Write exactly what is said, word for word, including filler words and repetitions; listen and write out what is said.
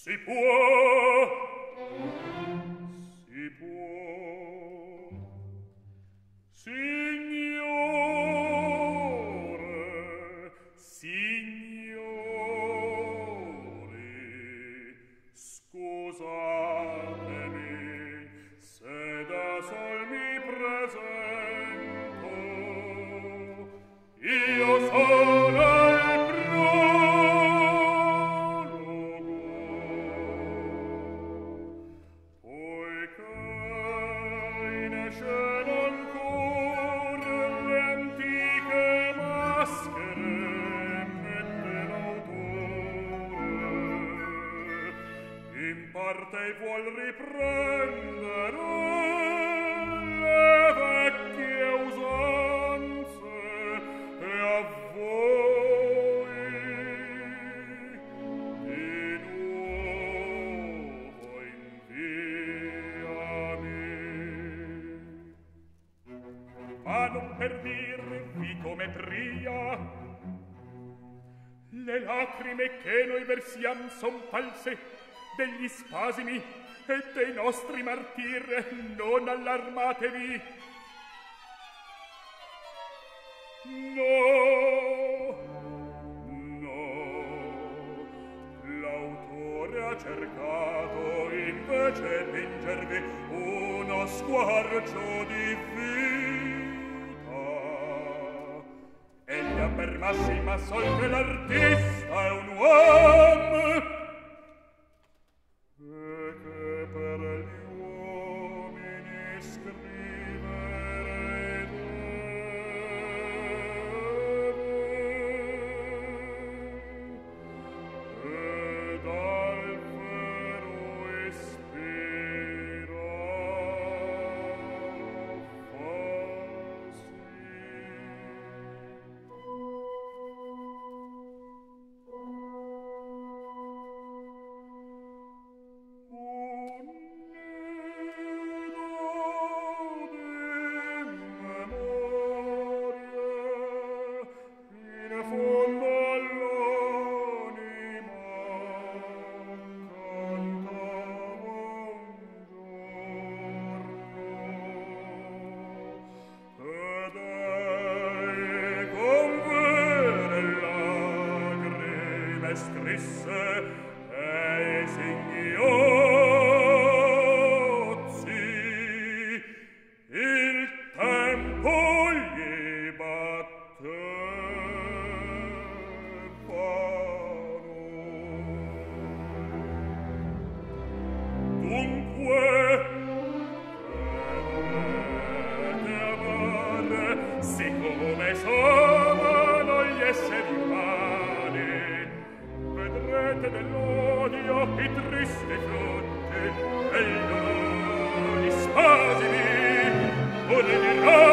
Si può, si può, signore, signori, scusatemi se da sol mi presento, io sono il prologo, poiché in scena ancor le antiche maschere mette l'autore, in parte vuol riprendere le vecchie usanze, e a voi di nuovo inviami. Ma non per dirvi come pria, le lacrime che noi versiam son false, degli spasimi e dei nostri martir, non allarmatevi. No, no, l'autore ha cercato invece pingervi uno squarcio di vita. Egli ha per massima sol che l'artista è un uomo, e che per gli uomini scrivere deve, e dal vero ispira farsi. Scrisse e singhiozzi, il tempo gli battevano. Dunque vedete amare, siccome sono gli esseri umani, vedrete dell'odio i tristi frutti e i dolori spasimi, o ne dirò